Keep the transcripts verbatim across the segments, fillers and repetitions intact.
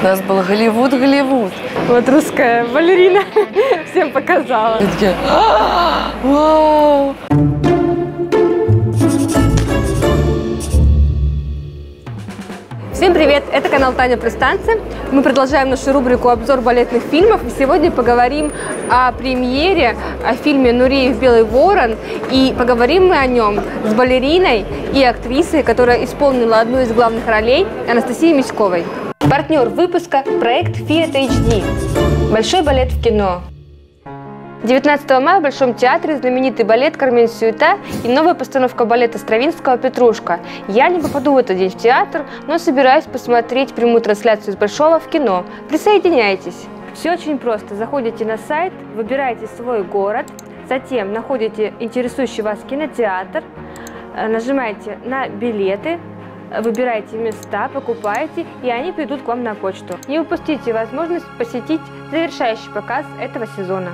У нас был Голливуд, Голливуд. Вот русская балерина всем показала. И такие, вау! Всем привет! Это канал Таня плюс танцы. Мы продолжаем нашу рубрику «Обзор балетных фильмов». И сегодня поговорим о премьере, о фильме «Нуреев Белый ворон». И поговорим мы о нем с балериной и актрисой, которая исполнила одну из главных ролей, Анастасией Миськовой. Партнер выпуска – проект Fiat эйч ди. Большой балет в кино. девятнадцатого мая в Большом театре знаменитый балет «Кармен Суета» и новая постановка балета Стравинского «Петрушка». Я не попаду в этот день в театр, но собираюсь посмотреть прямую трансляцию из Большого в кино. Присоединяйтесь! Все очень просто. Заходите на сайт, выбираете свой город, затем находите интересующий вас кинотеатр, нажимаете на билеты, выбираете места, покупаете, и они придут к вам на почту. Не упустите возможность посетить завершающий показ этого сезона.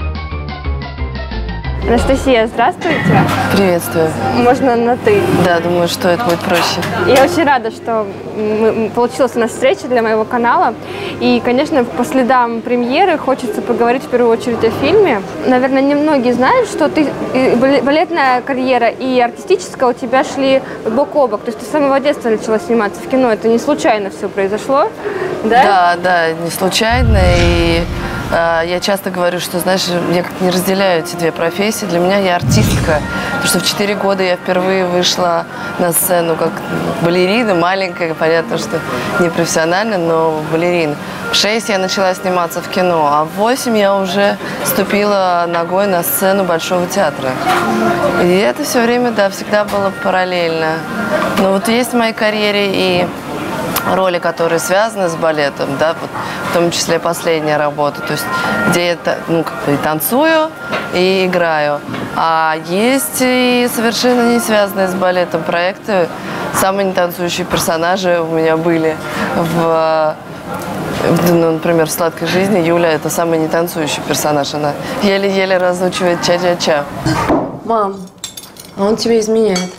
Анастасия, здравствуйте. Приветствую. Можно на «ты». Да, думаю, что это будет проще. Я очень рада, что мы, получилась у нас встреча для моего канала. И, конечно, по следам премьеры хочется поговорить в первую очередь о фильме. Наверное, немногие знают, что ты, балетная карьера и артистическая у тебя шли бок о бок. То есть ты с самого детства начала сниматься в кино. Это не случайно все произошло, да? Да, да, не случайно. И э, я часто говорю, что, знаешь, я как-то не разделяю эти две профессии. Для меня я артистка, потому что в четыре года я впервые вышла на сцену как балерина, маленькая, понятно, что не профессионально, но балерина. В шесть я начала сниматься в кино, а в восемь я уже ступила ногой на сцену Большого театра. И это все время, да, всегда было параллельно. Но вот есть в моей карьере и роли, которые связаны с балетом, да, вот, в том числе последняя работа, то есть где я, ну, как бы и танцую, и играю. А есть и совершенно не связанные с балетом проекты. Самые нетанцующие персонажи у меня были в, ну, например, в «Сладкой жизни». Юля – это самый нетанцующий персонаж. Она еле-еле разучивает ча-ча-ча. Мам, а он тебе изменяет.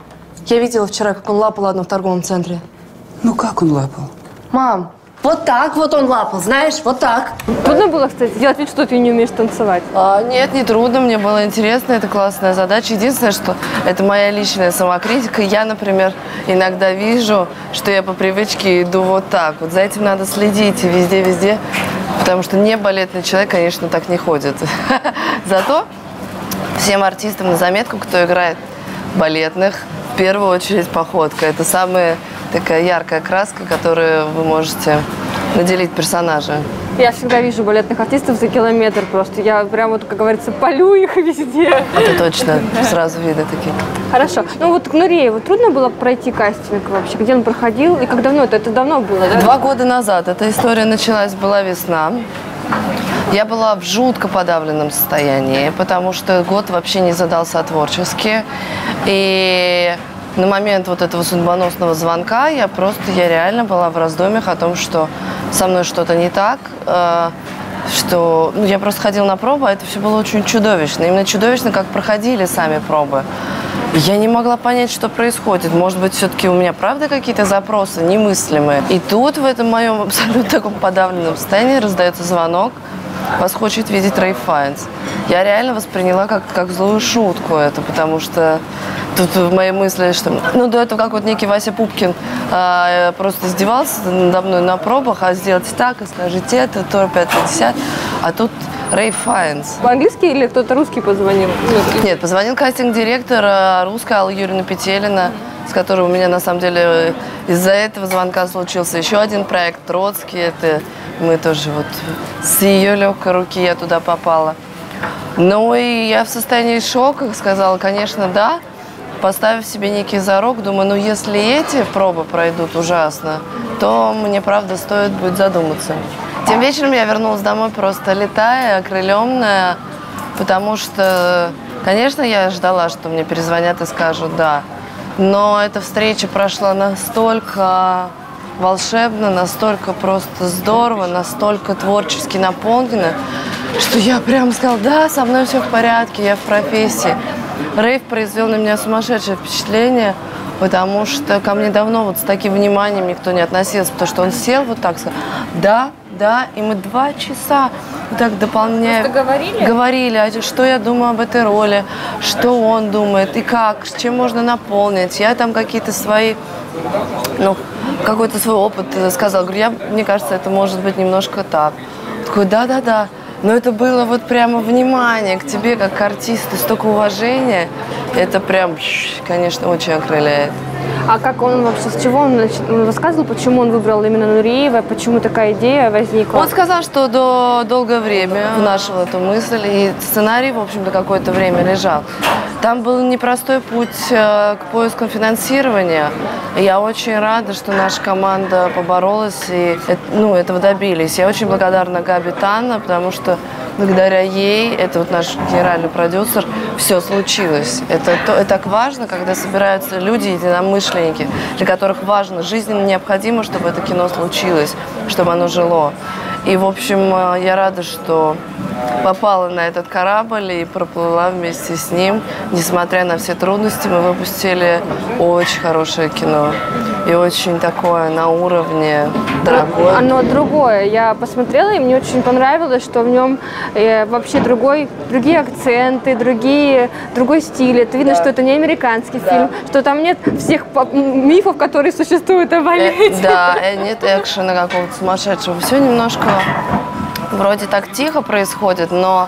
Я видела вчера, как он лапал одну в торговом центре. Ну, как он лапал? Мам, вот так вот он лапал, знаешь, вот так. Трудно было, кстати, сделать вид, что ты не умеешь танцевать? А, нет, не трудно, мне было интересно, это классная задача. Единственное, что это моя личная самокритика. Я, например, иногда вижу, что я по привычке иду вот так. Вот за этим надо следить везде-везде, потому что не балетный человек, конечно, так не ходит. Зато всем артистам на заметку, кто играет балетных, в первую очередь походка. Это самая такая яркая краска, которую вы можете наделить персонажа. Я всегда вижу балетных артистов за километр просто. Я прям вот, как говорится, полю их везде. Это точно. Сразу видно такие. Хорошо. Ну вот к Нурееву трудно было пройти кастинг вообще? Где он проходил и как давно это? Это давно было, да? Два года назад. Эта история началась, была весна. Я была в жутко подавленном состоянии, потому что год вообще не задался творчески. И на момент вот этого судьбоносного звонка я просто, я реально была в раздумьях о том, что со мной что-то не так, э, что ну, я просто ходила на пробы, а это все было очень чудовищно. Именно чудовищно, как проходили сами пробы. Я не могла понять, что происходит. Может быть, все-таки у меня, правда, какие-то запросы немыслимые. И тут, в этом моем абсолютно таком подавленном состоянии, раздается звонок. Вас хочет видеть Рэйф Файнс. Я реально восприняла как, как злую шутку это, потому что тут в моей мысли, что ну до этого как вот некий Вася Пупкин а, просто издевался надо мной на пробах, а сделайте так, и скажите это, то, пятое, десятое. А тут Рэйф Файнс. По-английски или кто-то русский позвонил? Нет, позвонил кастинг-директор русская Алла Юрьевна Петелина, с которой у меня, на самом деле, из-за этого звонка случился еще один проект «Троцкий». Это мы тоже вот с ее легкой руки я туда попала. Ну и я в состоянии шока сказала, конечно, да. Поставив себе некий зарок, думаю, ну если эти пробы пройдут ужасно, то мне, правда, стоит будет задуматься. Тем вечером я вернулась домой просто летая, окрыленная, потому что, конечно, я ждала, что мне перезвонят и скажут «да». Но эта встреча прошла настолько волшебно, настолько просто здорово, настолько творчески наполнено, что я прям сказала, да, со мной все в порядке, я в профессии. Рэйф произвел на меня сумасшедшее впечатление. потому что ко мне давно вот с таким вниманием никто не относился, потому что он сел вот так, сказал, да, да, и мы два часа вот так дополняем. Просто говорили? Говорили, а что я думаю об этой роли, что он думает, и как, с чем можно наполнить. Я там какие-то свои, ну, какой-то свой опыт сказала. Говорю, я, мне кажется, это может быть немножко так. Такой, да-да-да. Но это было вот прямо внимание к тебе, как к артисту, столько уважения. Это прям, конечно, очень окрыляет. А как он вообще, с чего он, он рассказывал, почему он выбрал именно Нуриева, почему такая идея возникла? Он сказал, что до долгое время внашивал эту мысль, и сценарий, в общем-то, какое-то время лежал. Там был непростой путь к поиску финансирования. И я очень рада, что наша команда поборолась и ну, этого добились. Я очень благодарна Габи Танна, потому что благодаря ей, это вот наш генеральный продюсер, все случилось. Это, то, это так важно, когда собираются люди, единомышленники, для которых важно, жизненно необходимо, чтобы это кино случилось, чтобы оно жило. И, в общем, я рада, что попала на этот корабль и проплыла вместе с ним. Несмотря на все трудности, мы выпустили очень хорошее кино. И очень такое на уровне дорогое. Оно другое. Я посмотрела, и мне очень понравилось, что в нем э, вообще другой, другие акценты, другие, другой стиль. Это видно, да. Что это не американский да. фильм, что там нет всех мифов, которые существуют о балете. Э, да, нет экшена какого-то сумасшедшего. Все немножко вроде так тихо происходит, но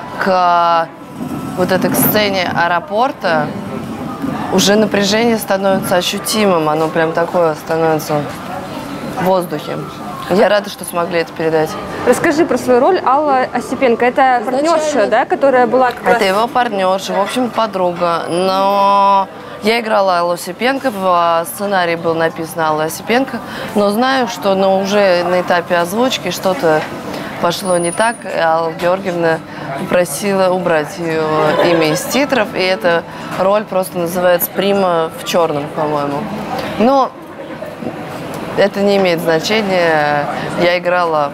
к вот этой к сцене аэропорта уже напряжение становится ощутимым, оно прям такое становится в воздухе. Я рада, что смогли это передать. Расскажи про свою роль. Алла Осипенко. Это партнерша, да, которая была как раз... Это его партнерша, в общем, подруга. Но я играла Аллу Осипенко, в сценарии был написан Алла Осипенко, но знаю, что ну, уже на этапе озвучки что-то пошло не так. Алла Георгиевна попросила убрать ее имя из титров, и эта роль просто называется «Прима в черном», по-моему. Но это не имеет значения. Я играла...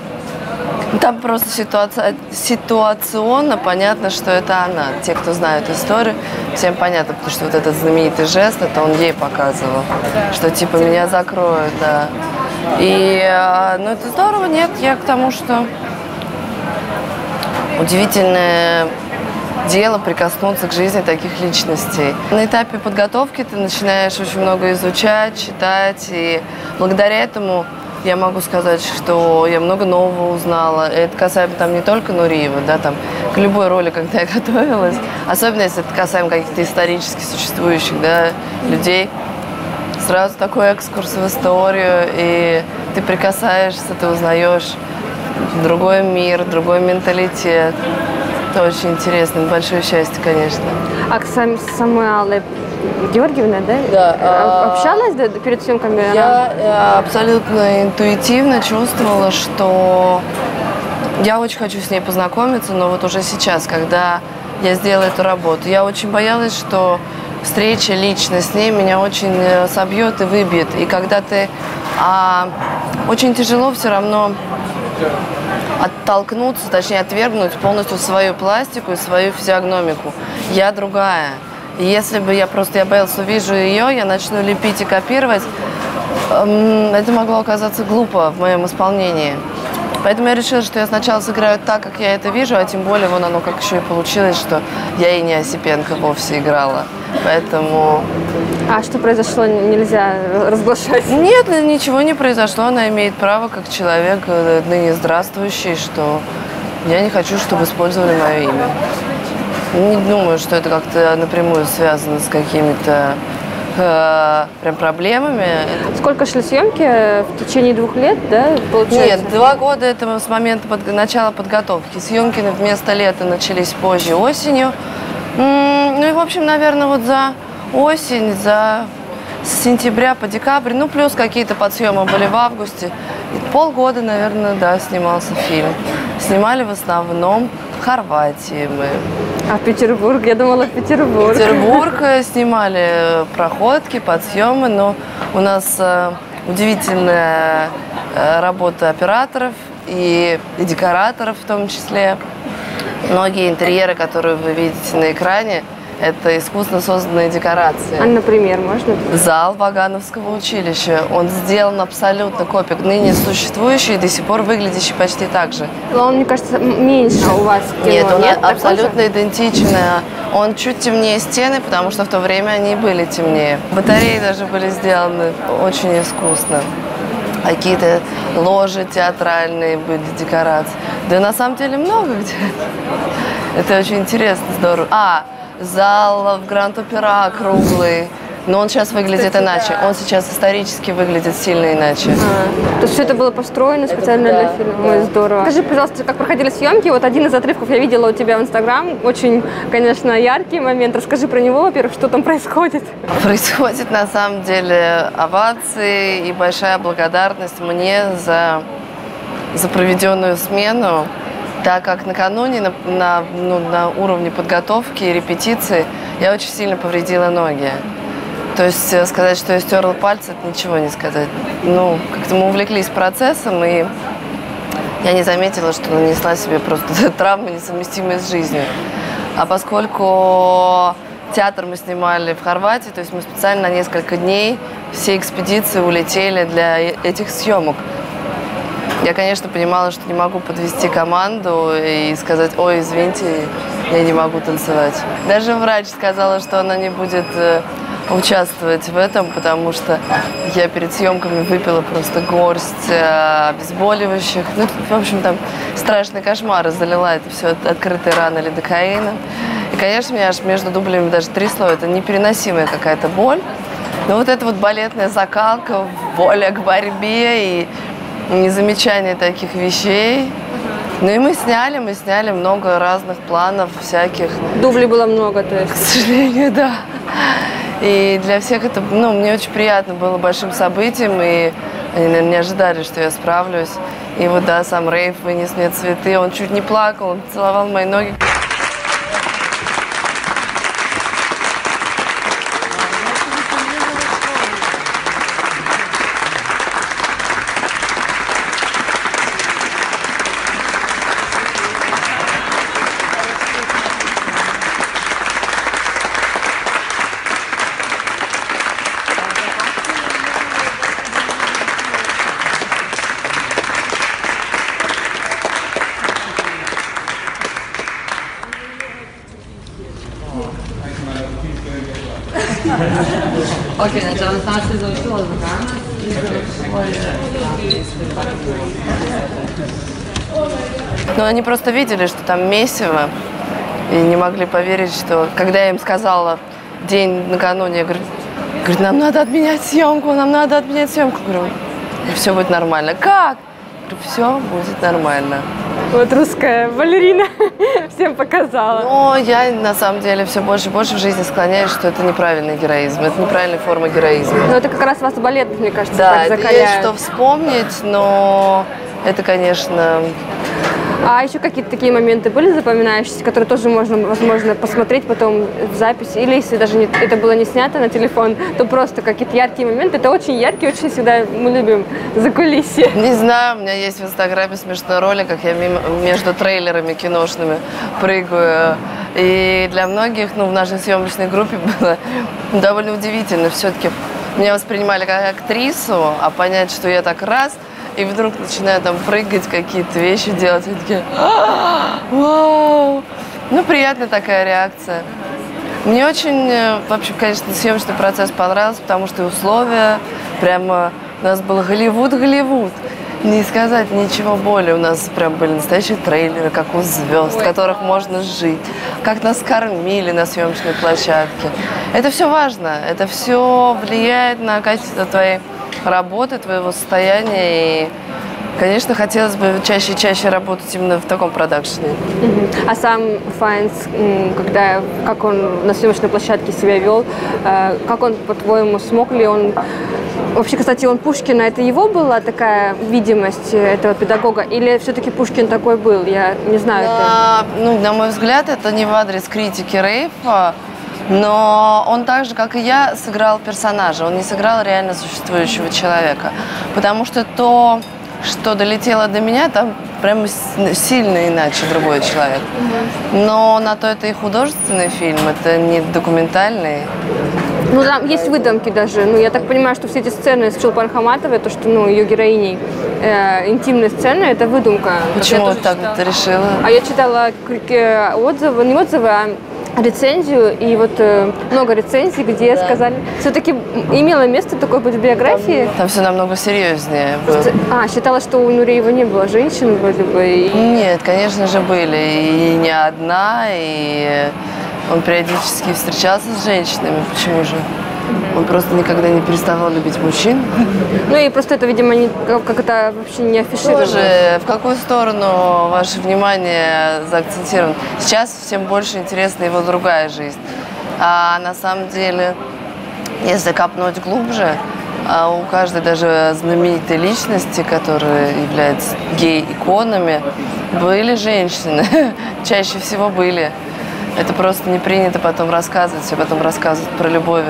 Там просто ситуация... ситуационно понятно, что это она. Те, кто знают историю, всем понятно, потому что вот этот знаменитый жест, это он ей показывал, что типа меня закроют, да. И, ну, это здорово, нет, я к тому, что удивительное дело прикоснуться к жизни таких личностей. На этапе подготовки ты начинаешь очень много изучать, читать, и благодаря этому я могу сказать, что я много нового узнала. Это касаемо там не только Нуриева, да, там, к любой роли, когда я готовилась, особенно если это касаемо каких-то исторически существующих, да, людей. Сразу такой экскурс в историю, и ты прикасаешься, ты узнаешь другой мир, другой менталитет. Это очень интересно, большое счастье, конечно. А с самой Аллой Георгиевной, да? Да. Общалась да, перед съемками? Я она... абсолютно интуитивно чувствовала, что я очень хочу с ней познакомиться, но вот уже сейчас, когда я сделала эту работу, я очень боялась, что встреча лично с ней меня очень собьет и выбьет. И когда ты... А, очень тяжело все равно оттолкнуться, точнее отвергнуть полностью свою пластику и свою физиогномику. Я другая. И если бы я просто, я боялась, увижу ее, я начну лепить и копировать, эм, это могло оказаться глупо в моем исполнении. Поэтому я решила, что я сначала сыграю так, как я это вижу, а тем более вон оно как еще и получилось, что я и не Осипенко вовсе играла. Поэтому... А что произошло, нельзя разглашать? Нет, ничего не произошло. Она имеет право, как человек ныне здравствующий, что я не хочу, чтобы использовали мое имя. Не думаю, что это как-то напрямую связано с какими-то э, прям проблемами. Сколько шли съемки? В течение двух лет, да, получается? Нет, два года это с момента под, начала подготовки. Съемки вместо лета начались позже, осенью. Ну и, в общем, наверное, вот за осень, за с сентября по декабрь, ну, плюс какие-то подсъемы были в августе. И полгода, наверное, да, снимался фильм. Снимали в основном в Хорватии мы. А Петербург? Я думала, Петербург. Петербург снимали проходки, подсъемы, но у нас э, удивительная э, работа операторов и, и декораторов в том числе. Многие интерьеры, которые вы видите на экране, Это искусственно созданные декорации. А, например, можно? Зал Вагановского училища. Он сделан абсолютно копия, ныне существующий и до сих пор выглядящий почти так же. Он, мне кажется, меньше у вас кино. Нет, он Нет, абсолютно идентичный. Он чуть темнее стены, потому что в то время они были темнее. Батареи даже были сделаны очень искусно. Какие-то ложи театральные были, декорации. Да на самом деле много где. Это очень интересно, здорово. А, зал в Гранд-Опера круглый. Но он сейчас выглядит Кстати, иначе. Да. Он сейчас исторически выглядит сильно иначе. А, то есть все это было построено специально это, для да, фильма? Да. Ой, здорово. Скажи, пожалуйста, как проходили съемки? Вот один из отрывков я видела у тебя в Инстаграм. Очень, конечно, яркий момент. Расскажи про него, во-первых, что там происходит? Происходит, на самом деле, овации и большая благодарность мне за, за проведенную смену. Так как накануне на, на, ну, на уровне подготовки и репетиции я очень сильно повредила ноги. То есть сказать, что я стерла пальцы, это ничего не сказать. Ну, как-то мы увлеклись процессом, и я не заметила, что нанесла себе просто травмы, несовместимые с жизнью. А поскольку театр мы снимали в Хорватии, то есть мы специально на несколько дней все экспедиции улетели для этих съемок. Я, конечно, понимала, что не могу подвести команду и сказать: ой, извините, я не могу танцевать. Даже врач сказала, что она не будет участвовать в этом, потому что я перед съемками выпила просто горсть обезболивающих. Ну, в общем, там страшный кошмар, залила это все от открытой раны лидокаином. И, конечно, меня аж между дублями даже трясло. Это непереносимая какая-то боль. Но вот эта вот балетная закалка, воля к борьбе и незамечание таких вещей. Ну и мы сняли, мы сняли много разных планов всяких. Дублей было много, то есть? К сожалению, да. И для всех это, ну, мне очень приятно было большим событием, и они, наверное, не ожидали, что я справлюсь. И вот, да, сам Рейф вынес мне цветы, он чуть не плакал, он целовал мои ноги. Окей, значит, Анастасия заучила языка. Но они просто видели, что там месиво, и не могли поверить, что... Когда я им сказала день накануне, я говорю, говорю, нам надо отменять съемку, нам надо отменять съемку. Говорю, все будет нормально. Как? Говорю, все будет нормально. Вот русская балерина всем показала. Но я, на самом деле, все больше и больше в жизни склоняюсь, что это неправильный героизм, это неправильная форма героизма. Но это как раз вас балет, мне кажется, да, так закаляет. Да, есть что вспомнить, но это, конечно... А еще какие-то такие моменты были запоминающиеся, которые тоже можно, возможно, посмотреть потом в записи? Или если даже не, это было не снято на телефон, то просто какие-то яркие моменты. Это очень яркие, очень всегда мы любим закулисье. Не знаю, у меня есть в Инстаграме смешной ролик, как я мимо, между трейлерами киношными прыгаю. И для многих, ну, в нашей съемочной группе было довольно удивительно. Все-таки меня воспринимали как актрису, а понять, что я так раз... И вдруг начинаю там прыгать, какие-то вещи делать. И такие, вау! Ну, приятная такая реакция. Мне очень, вообще, конечно, съемочный процесс понравился, потому что и условия, прямо у нас был Голливуд-Голливуд. Не сказать ничего более. У нас прям были настоящие трейлеры, как у звезд, в которых можно жить. Как нас кормили на съемочной площадке. Это все важно. Это все влияет на качество твоей работы, твоего состояния. И, конечно, хотелось бы чаще и чаще работать именно в таком продакшене. Uh-huh. А сам Файнс, когда, как он на съемочной площадке себя вел, как он, по-твоему, смог ли он... Вообще, кстати, он Пушкина, это его была такая видимость этого педагога? Или все-таки Пушкин такой был? Я не знаю. Да, это... Ну, на мой взгляд, это не в адрес критики Рейфа. Но он так же, как и я, сыграл персонажа. Он не сыграл реально существующего человека. Потому что то, что долетело до меня, там прям сильно иначе другой человек. Но на то это и художественный фильм, это не документальный. Ну, там есть выдумки даже. Ну, я так понимаю, что все эти сцены с Чулпан Хаматовой, то, что, ну, ее героиней, э, интимные сцены, это выдумка. Почему вот так ты решила? А я читала отзывы, не отзывы, а рецензию, и вот э, много рецензий, где да. сказали, все-таки имело место такое быть в биографии. Там, там все намного серьезнее было. А, считала, что у Нуреева не было женщин вроде бы. И... Нет, конечно же были, и не одна, и он периодически встречался с женщинами, почему же? Он просто никогда не переставал любить мужчин. Ну и просто это, видимо, не, как это вообще не афишировано. Тоже, в какую сторону ваше внимание заакцентировано? Сейчас всем больше интересна его другая жизнь. А на самом деле, если копнуть глубже, у каждой даже знаменитой личности, которые являются гей-иконами, были женщины. Чаще всего были. Это просто не принято потом рассказывать, все потом рассказывают про любовь.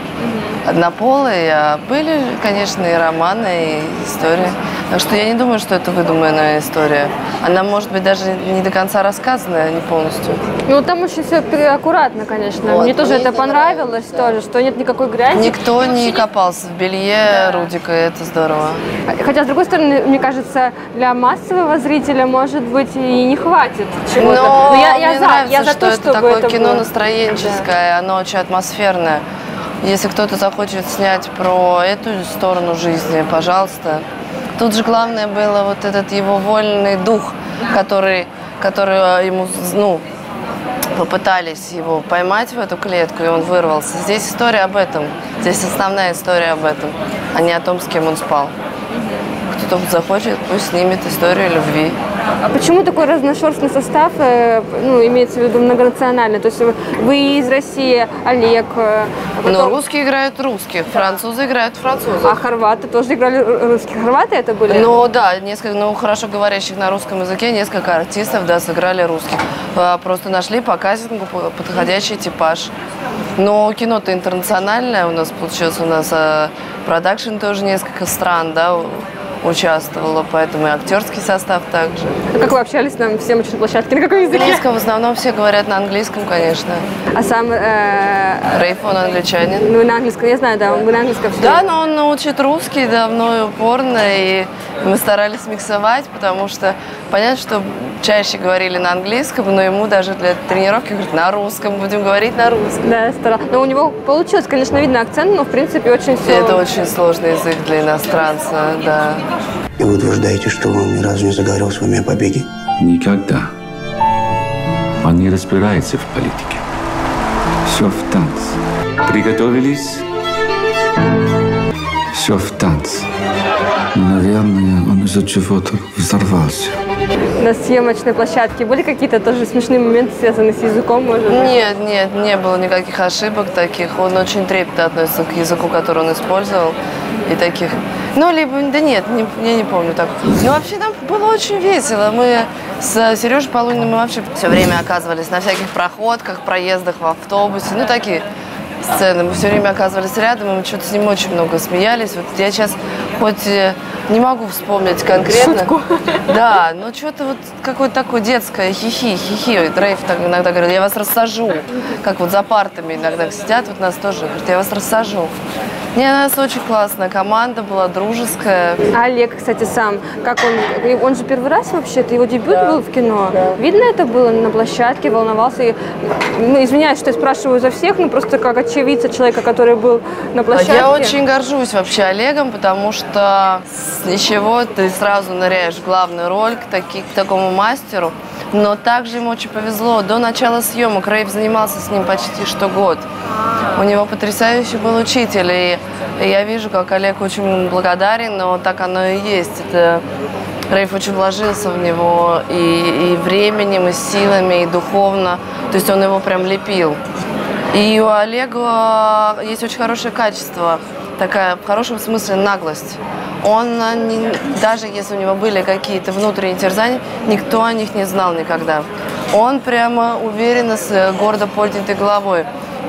Однополые, а были, конечно, и романы, и истории. Так что я не думаю, что это выдуманная история. Она, может быть, даже не до конца рассказанная, не полностью. Ну, там очень все аккуратно, конечно. Вот, мне тоже мне это понравилось, тоже, что нет никакой грязи. Никто не копался в белье да. Рудика, это здорово. Хотя, с другой стороны, мне кажется, для массового зрителя, может быть, и не хватит чего-то. Но, Но я, я мне за, нравится, я за что то, это чтобы такое это кино было. настроенческое, да. Оно очень атмосферное. Если кто-то захочет снять про эту сторону жизни, пожалуйста. Тут же главное было вот этот его вольный дух, который, который ему, ну, попытались его поймать в эту клетку, и он вырвался. Здесь история об этом. Здесь основная история об этом, а не о том, с кем он спал. Кто захочет, пусть снимет историю любви. А почему такой разношерстный состав, ну, имеется в виду многонациональный? То есть вы из России, Олег... Потом... Ну, русские играют русских, французы играют французов. А хорваты тоже играли русских? Хорваты это были? Ну, да, несколько, ну, хорошо говорящих на русском языке, несколько артистов, да, сыграли русских. Просто нашли по кастингу подходящий типаж. Но кино-то интернациональное у нас получилось, у нас а, продакшн тоже несколько стран, да, участвовала, поэтому и актерский состав также. А как вы общались на съемочной площадке? На каком языке? На английском, в основном все говорят на английском, конечно. А сам... Э... Рейф, он англичанин. Ну, на английском, я знаю, да, вы на английском все. Да, но он научит русский давно и упорно, и мы старались миксовать, потому что понятно, что чаще говорили на английском, но ему даже для тренировки говорят на русском, будем говорить на русском. Да, старался. Но у него получилось, конечно, видно акцент, но в принципе очень все... Это очень сложный язык для иностранца, да. И вы утверждаете, что он ни разу не заговорил с вами о побеге? Никогда. Он не разбирается в политике. Все в танце. Приготовились? Все в танце. Наверное, он из-за чего-то взорвался. На съемочной площадке были какие-то тоже смешные моменты, связанные с языком, может быть? Нет, нет, не было никаких ошибок таких. Он очень трепетно относится к языку, который он использовал. И таких... Ну, либо... Да нет, не, я не помню так. Но вообще нам было очень весело. Мы с Сережей Полуниным мы вообще все время оказывались на всяких проходках, проездах в автобусе. Ну, такие сцены. Мы все время оказывались рядом, и мы что-то с ним очень много смеялись. Вот я сейчас хоть не могу вспомнить конкретно. Шутку. Да, но что-то вот какое-то такое детское хихи, хихи. Рейф так иногда говорил, я вас рассажу. Как вот за партами иногда сидят, вот нас тоже говорят, я вас рассажу. Не, у нас очень классная команда была, дружеская. А Олег, кстати, сам, как он, он же первый раз вообще, это его дебют да. был в кино. Да. Видно это было на площадке, волновался. И, ну, извиняюсь, что я спрашиваю за всех, но просто как очевидца человека, который был на площадке. Я очень горжусь вообще Олегом, потому что с ничего ты сразу ныряешь в главную роль к, таки, к такому мастеру. Но также ему очень повезло. До начала съемок Рейф занимался с ним почти что год. У него потрясающий был учитель, и я вижу, как Олег очень благодарен, но так оно и есть. Это Рейф очень вложился в него и, и временем, и силами, и духовно. То есть он его прям лепил. И у Олега есть очень хорошее качество, такая в хорошем смысле наглость. Он, даже если у него были какие-то внутренние терзания, никто о них не знал никогда. Он прямо уверенно, с гордо поднятой головой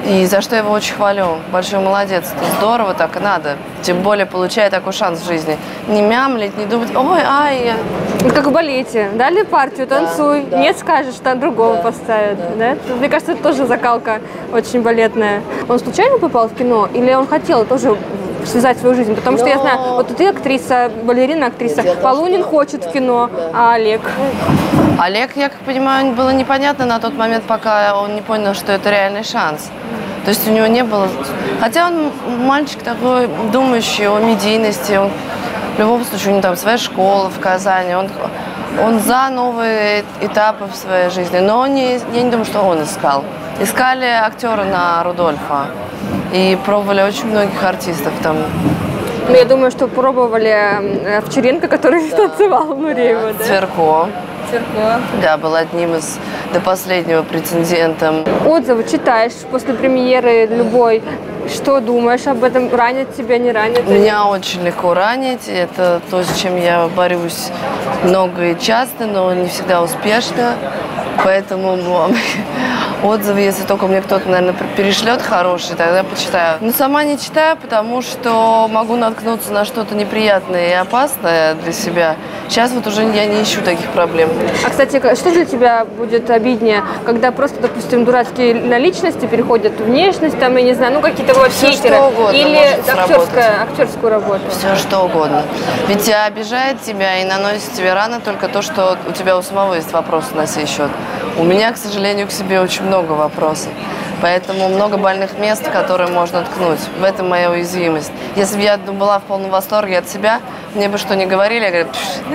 И за что я его очень хвалю. Большой молодец. Это здорово, так и надо. Тем более, получая такой шанс в жизни. Не мямлить, не думать, ой, ай, я... Как в балете. Дали партию, танцуй. Да. Нет, скажешь, что другого да. поставят. Да. Да? Мне кажется, это тоже закалка очень балетная. Он случайно попал в кино? Или он хотел тоже связать свою жизнь? Потому что Но... я знаю, вот ты актриса, балерина, актриса. Полунин что? Хочет в кино, а Олег? Олег, я как понимаю, было непонятно на тот момент, пока он не понял, что это реальный шанс. То есть у него не было... Хотя он мальчик такой, думающий о медийности. Он, в любом случае, у него там своя школа в Казани. Он, он за новые этапы в своей жизни. Но не, я не думаю, что он искал. Искали актера на Рудольфа. И пробовали очень многих артистов там. Ну, я думаю, что пробовали Овчаренко, который да. танцевал в Нуреева. Да? Цверко. Цверко. Да, был одним из до последнего претендентом. Отзывы читаешь после премьеры любой. Что думаешь об этом? Ранит тебя, не ранит? Меня очень легко ранить. Это то, с чем я борюсь много и часто, но не всегда успешно. Поэтому отзывы, если только мне кто-то, наверное, перешлет хороший, тогда почитаю. Но сама не читаю, потому что могу наткнуться на что-то неприятное и опасное для себя. Сейчас вот уже я не ищу таких проблем. А, кстати, что для тебя будет обиднее, когда просто, допустим, дурацкие наличности переходят в внешность, там, я не знаю, ну какие-то вот хейтеры, или актерская, актерскую работу? Все что угодно. Ведь обижает тебя и наносит тебе раны только то, что у тебя у самого есть вопросы на сей счет. У меня, к сожалению, к себе очень много вопросов. Поэтому много больных мест, которые можно ткнуть. В этом моя уязвимость. Если бы я была в полном восторге от себя, мне бы что ни говорили, я говорю,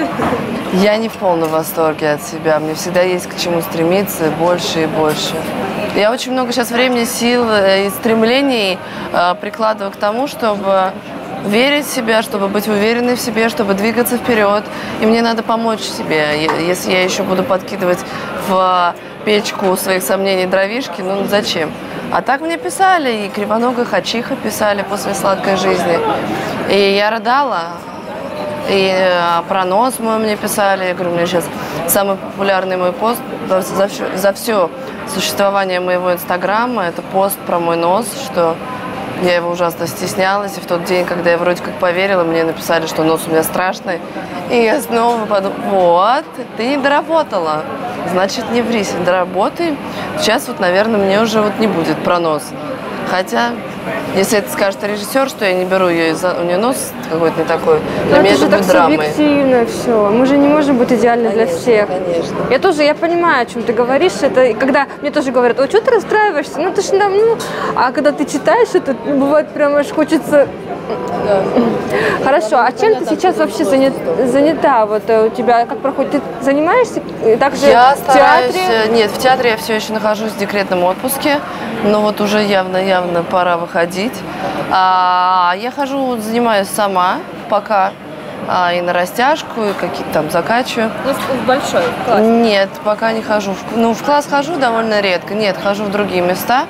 я не в полном восторге от себя. Мне всегда есть к чему стремиться больше и больше. Я очень много сейчас времени, сил и стремлений э, прикладываю к тому, чтобы верить в себя, чтобы быть уверенной в себе, чтобы двигаться вперед. И мне надо помочь себе. Если я еще буду подкидывать в печку своих сомнений дровишки, ну зачем? А так мне писали, и Кривоногая Хачиха писали после «Сладкой жизни». И я рыдала. И про нос мой мне писали. Я говорю, у меня сейчас самый популярный мой пост за все, за все существование моего инстаграма. Это пост про мой нос, что я его ужасно стеснялась. И в тот день, когда я вроде как поверила, мне написали, что нос у меня страшный. И я снова подумала, вот, ты не доработала. Значит, не врись, доработай. Сейчас вот, наверное, мне уже вот не будет про нос. Хотя, если это скажет режиссер, что я не беру ее из-за... У нее нос какой-то не такой, для меня это будет драмой. Это же так субъективно все. Мы же не можем быть идеальны для всех. Конечно. Я тоже, я понимаю, о чем ты говоришь. Это когда мне тоже говорят, ой, что ты расстраиваешься? Ну, ты же, ну... А когда ты читаешь это, бывает прям аж хочется... Да. Хорошо, а чем ты сейчас вообще занят, занята? Вот у тебя как проходит? Ты занимаешься также я в театре? Стараюсь, нет, в театре я все еще нахожусь в декретном отпуске, но вот уже явно-явно пора выходить. А, я хожу, занимаюсь сама пока. А, и на растяжку, и какие-то там закачиваю. Ну, в большой класс? Нет, пока не хожу. Ну, в класс хожу довольно редко. Нет, хожу в другие места.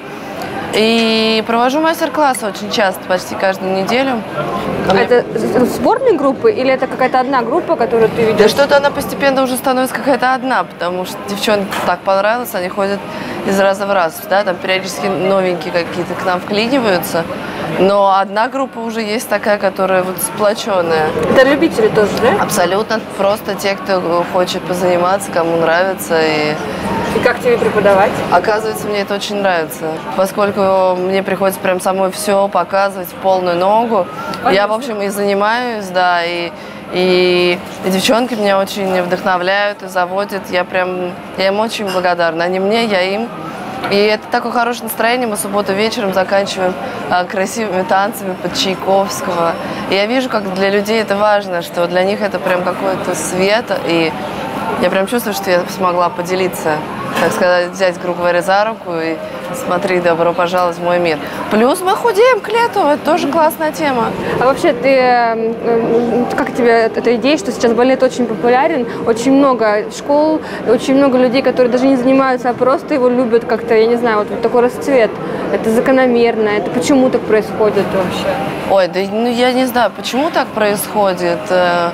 И провожу мастер-классы очень часто, почти каждую неделю. А это сборные группы или это какая-то одна группа, которую ты видишь? Да что-то она постепенно уже становится какая-то одна, потому что девчонки так понравилось, они ходят из раза в раз, да, там периодически новенькие какие-то к нам вклиниваются. Но одна группа уже есть такая, которая вот сплоченная. Это любители тоже, да? Абсолютно. Просто те, кто хочет позаниматься, кому нравится. И, и как тебе преподавать? Оказывается, мне это очень нравится. Поскольку мне приходится прям самой все показывать в полную ногу. Понятно. Я, в общем, и занимаюсь, да, и, и, и девчонки меня очень вдохновляют и заводят. Я прям, я им очень благодарна. Они мне, я им. И это такое хорошее настроение. Мы субботу вечером заканчиваем а, красивыми танцами под Чайковского. И я вижу, как для людей это важно, что для них это прям какой-то свет. И я прям чувствую, что я смогла поделиться, так сказать, взять, грубо говоря, за руку и смотри, добро пожаловать в мой мир. Плюс мы худеем к лету, это тоже классная тема. А вообще, ты, как тебе эта идея, что сейчас балет очень популярен, очень много школ, очень много людей, которые даже не занимаются, а просто его любят как-то, я не знаю, вот, вот такой расцвет. Это закономерно, это почему так происходит вообще? Ой, да ну я не знаю, почему так происходит.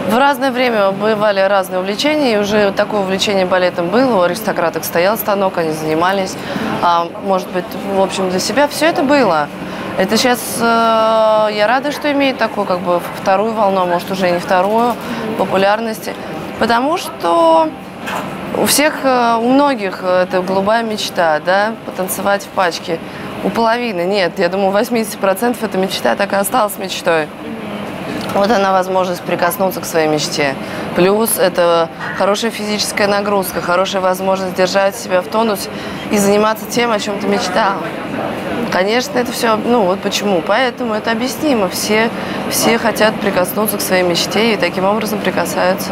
В разное время бывали разные увлечения, и уже такое увлечение балетом было. У аристократок стоял станок, они занимались. А, может быть, в общем, для себя все это было. Это сейчас э, я рада, что имеет такую как бы вторую волну, а может уже и не вторую, популярности. Потому что у всех, у многих это голубая мечта, да, потанцевать в пачке. У половины нет, я думаю, восемьдесят процентов эта мечта так и осталась мечтой. Вот она возможность прикоснуться к своей мечте. Плюс это хорошая физическая нагрузка, хорошая возможность держать себя в тонусе и заниматься тем, о чем ты мечтал. Конечно, это все, ну вот почему. Поэтому это объяснимо. Все, все хотят прикоснуться к своей мечте и таким образом прикасаются.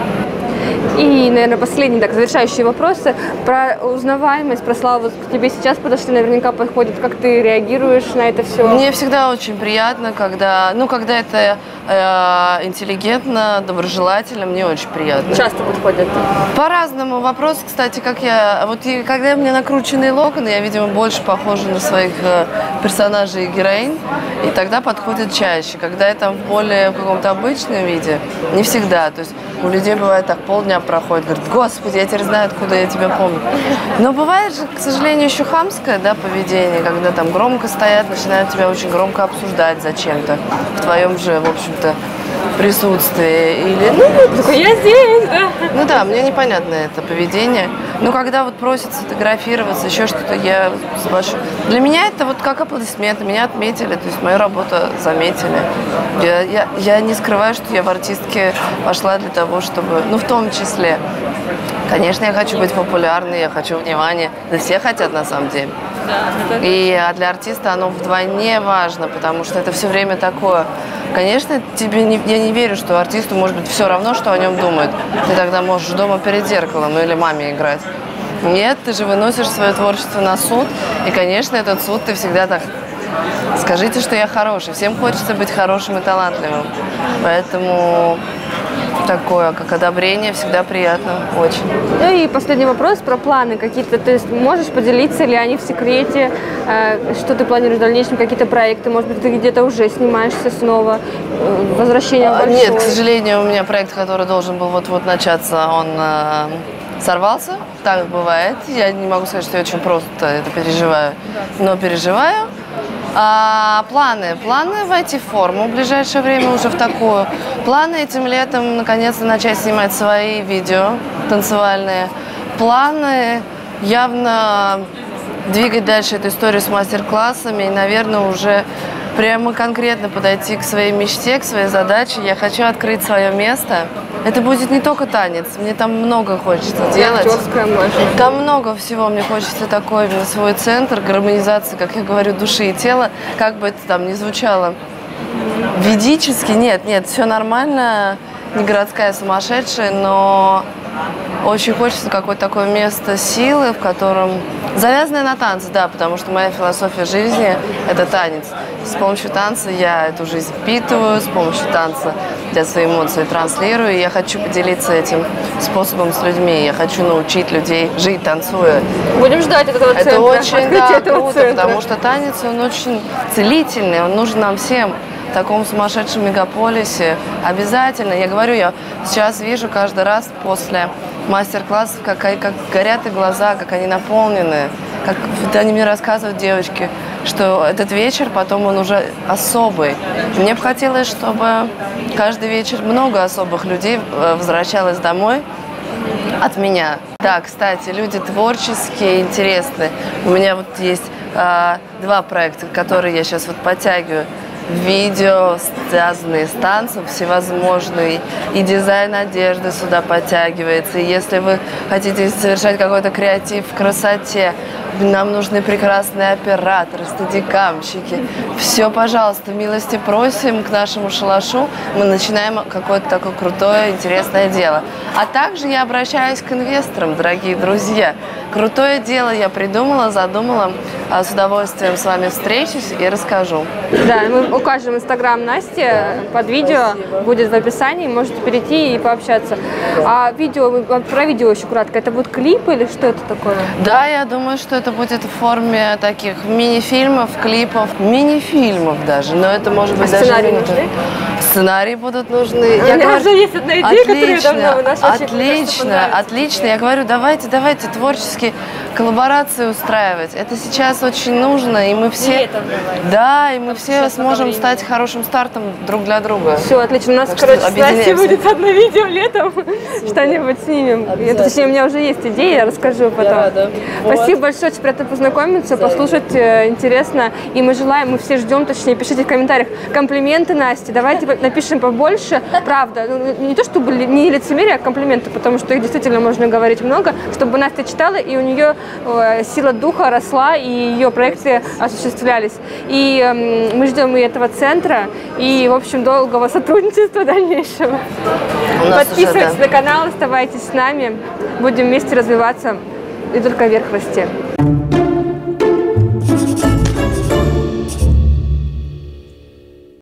И, наверное, последние, так, завершающие вопросы про узнаваемость, про славу. К тебе сейчас подошли, наверняка подходят. Как ты реагируешь на это все? Мне всегда очень приятно, когда, ну, когда это э, интеллигентно, доброжелательно, мне очень приятно. Часто подходят? По-разному. Вопрос, кстати, как я... Вот и, когда у меня накрученные локоны, я, видимо, больше похожа на своих э, персонажей и героинь, и тогда подходит чаще. Когда это в более в каком-то обычном виде, не всегда. То есть у людей бывает так, полдня проходит, говорит, господи, я теперь знаю, откуда я тебя помню. Но бывает же, к сожалению, еще хамское, да, поведение, когда там громко стоят, начинают тебя очень громко обсуждать зачем-то в твоем же, в общем-то, присутствии. Или, ну, такой, я здесь, да? Ну да, мне непонятно это поведение. Но когда вот просят сфотографироваться, еще что-то, я спрашиваю. Для меня это вот как аплодисменты, меня отметили, то есть мою работу заметили. Я, я, я не скрываю, что я в артистке пошла для того, чтобы, ну в том числе, конечно, я хочу быть популярной, я хочу внимания. Да все хотят на самом деле. И а для артиста оно вдвойне важно, потому что это все время такое. Конечно, тебе не, я не верю, что артисту может быть все равно, что о нем думают. Ты тогда можешь дома перед зеркалом, ну или маме играть. Нет, ты же выносишь свое творчество на суд, и, конечно, этот суд ты всегда так... Скажите, что я хороший. Всем хочется быть хорошим и талантливым. Поэтому такое, как одобрение, всегда приятно, очень. Ну и последний вопрос про планы какие-то. То есть можешь поделиться, или они в секрете? Э, что ты планируешь в дальнейшем? Какие-то проекты? Может быть, ты где-то уже снимаешься снова? Э, возвращение в большой? Нет, к сожалению, у меня проект, который должен был вот-вот начаться, он э, сорвался. Так бывает. Я не могу сказать, что я очень просто это переживаю, но переживаю. А планы? Планы войти в форму в ближайшее время уже в такую. Планы этим летом наконец-то начать снимать свои видео танцевальные. Планы явно двигать дальше эту историю с мастер-классами и, наверное, уже прямо конкретно подойти к своей мечте, к своей задаче. Я хочу открыть свое место. Это будет не только танец, мне там много хочется делать. Актерская, может. Там много всего, мне хочется такой именно свой центр, гармонизации, как я говорю, души и тела, как бы это там ни звучало. Ведически, нет, нет, все нормально, не городская сумасшедшая, но очень хочется какое-то такое место силы, в котором... Завязанное на танцы, да, потому что моя философия жизни – это танец. С помощью танца я эту жизнь впитываю, с помощью танца я свои эмоции транслирую, и я хочу поделиться этим способом с людьми. Я хочу научить людей жить, танцуя. Будем ждать этого центра. Это очень, да, круто, центра. потому что танец, он очень целительный, он нужен нам всем. В таком сумасшедшем мегаполисе обязательно. Я говорю, я сейчас вижу каждый раз после мастер-классов, как, как горят их глаза, как они наполнены. Как они мне рассказывают, девочки, что этот вечер потом он уже особый. Мне бы хотелось, чтобы каждый вечер много особых людей возвращалось домой от меня. Да, кстати, люди творческие, интересные. У меня вот есть а, два проекта, которые я сейчас вот подтягиваю. Видео, связанные с танцем, всевозможные, и дизайн одежды сюда подтягивается. И если вы хотите совершать какой-то креатив в красоте, нам нужны прекрасные операторы, стадикамщики. Все, пожалуйста, милости просим к нашему шалашу. Мы начинаем какое-то такое крутое, интересное дело. А также я обращаюсь к инвесторам, дорогие друзья. Крутое дело я придумала, задумала. С удовольствием с вами встречусь и расскажу. Да, мы укажем инстаграм Насти под видео, спасибо. Будет в описании, можете перейти и пообщаться. А видео, про видео еще кратко, это будет клип или что это такое? Да, я думаю, что это будет в форме таких мини-фильмов, клипов, мини-фильмов даже, но это может быть а даже... Сценарий нужны? Сценарии будут нужны. У Я меня говорю, уже есть одна идея, которую давно вы нас очень отлично, отлично. Я говорю, давайте, давайте творческие коллаборации устраивать. Это сейчас очень нужно, и мы все, Летом давайте. да, и мы все сможем стать хорошим стартом друг для друга. Все, отлично. У нас, Так что короче, с Настей объединяемся. будет одно видео летом. Что-нибудь снимем. Это, точнее, у меня уже есть идея, я расскажу потом. рада. Спасибо большое, очень приятно познакомиться, послушать э, интересно. И мы желаем, мы все ждем, точнее, пишите в комментариях комплименты Насте. Давайте напишем побольше. Правда, ну, не то чтобы ли- не лицемерие, а комплименты, потому что их действительно можно говорить много, чтобы Настя читала, и у нее э, сила духа росла, и ее проекты осуществлялись. И э, мы ждем и этого центра, и, в общем, долгого сотрудничества дальнейшего. У нас Подписывайтесь уже, да. на канал, оставайтесь с нами. Будем вместе развиваться и только вверх расти.